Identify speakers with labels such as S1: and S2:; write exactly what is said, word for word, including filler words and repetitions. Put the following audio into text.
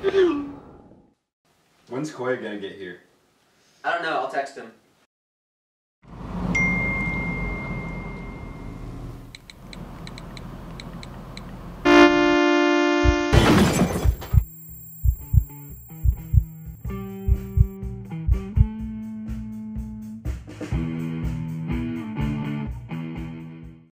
S1: When's Koya gonna get here?
S2: I don't know, I'll text him.